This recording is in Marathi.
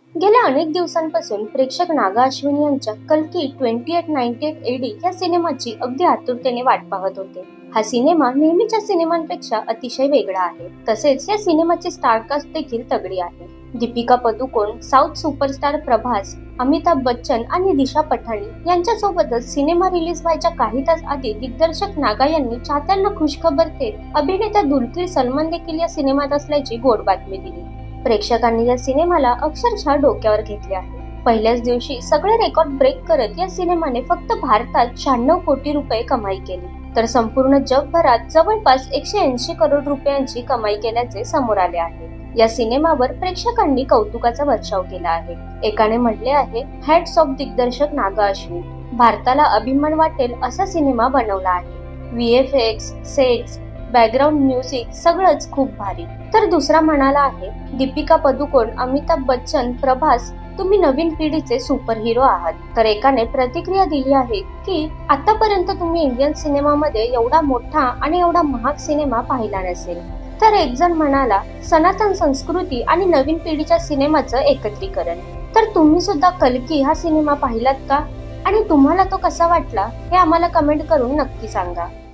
गेल्या अनेक दिवसांपासून प्रेक्षक नागा अश्विनी यांच्या कल्की 2898 AD या सिनेमाची अगदी आतुरतेने वाट पाहत होते. हा सिनेमा नेहमीच्या सिनेमांपेक्षा अतिशय वेगळा आहे. तसेच या सिनेमाची स्टारकास्ट देखील तगडी आहे. दीपिका पदुकोण, साऊथ सुपरस्टार प्रभास, अमिताभ बच्चन आणि दिशा पठाणी यांच्यासोबतच सिनेमा रिलीज व्हायच्या काही तास आधी दिग्दर्शक नागा यांनी चाहत्यांना खुशखबर देत अभिनेता दुलकर सलमान देखील या सिनेमात असल्याची गोड बातमी दिली. प्रेक्षकांनी या सिनेमाला अक्षरशः डोक्यावर घेतले आहे. पहिल्याच दिवशी सगळे रेकॉर्ड ब्रेक करत या सिनेमाने फक्त भारतात 96 कोटी रुपये कमाई केली, तर संपूर्ण जगभरात जवळपास 180 करोड रुपयांची कमाई केल्याचे समोर आले आहे. या सिनेमावर प्रेक्षकांनी कौतुकाचा वर्षाव केला आहे. एकाने म्हटले आहे, हॅट्स ऑफ दिग्दर्शक नागा अश्विन, भारताला अभिमान वाटेल असा सिनेमा बनवला आहे. VFX, सेट्स, बॅकग्राऊंड म्युझिक सगळंच खूप भारी. तर दुसरा म्हणाला आहे, दीपिका पदुकोण, अमिताभ बच्चन, प्रभास, तुम्ही नवीन पिढीचे सुपर हिरो आहात. तर एकाने प्रतिक्रिया दिली आहे की आतापर्यंत तुम्ही इंडियन सिनेमामध्ये एवढा मोठा आणि एवढा महाग सिनेमा पाहिला नसेल. तर एक जण म्हणाला, सनातन संस्कृती आणि नवीन पिढीच्या सिनेमाचं एकत्रीकरण. तर तुम्ही सुद्धा कल्की हा सिनेमा पाहिलात का आणि तुम्हाला तो कसा वाटला हे आम्हाला कमेंट करून नक्की सांगा.